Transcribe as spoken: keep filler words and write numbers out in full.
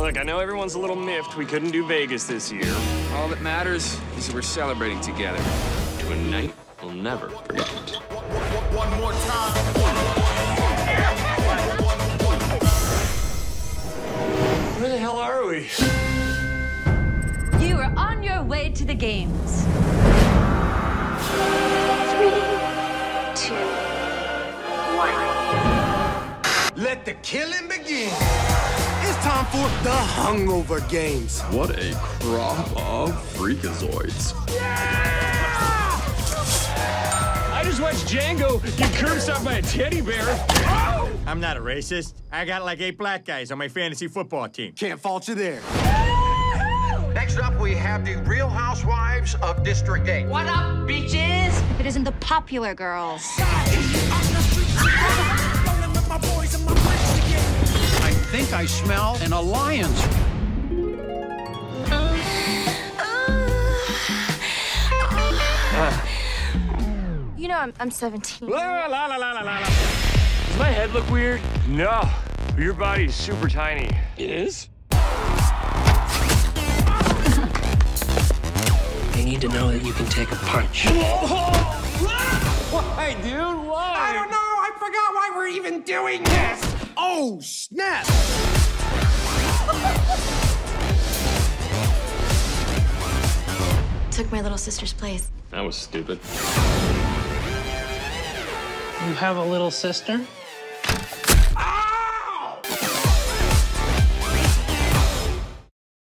Look, I know everyone's a little miffed we couldn't do Vegas this year. All that matters is that we're celebrating together to a night we'll never forget. One more time. Where the hell are we? You are on your way to the games. Three, two, one. Let the killing begin. It's time for the Hungover Games. What a crop of freakazoids. I just watched Django get cursed off by a teddy bear. Oh! I'm not a racist. I got like eight black guys on my fantasy football team. Can't fault you there. Next up, we have the Real Housewives of District eight. What up, bitches? If it isn't the popular girls. I think I smell an alliance. You know, I'm, I'm seventeen. La, la, la, la, la, la. Does my head look weird? No. Your body's super tiny. It is? You need to know that you can take a punch. Why, dude? Why? I don't know. I forgot why we're even doing this. Oh, snap. Took my little sister's place. That was stupid. You have a little sister?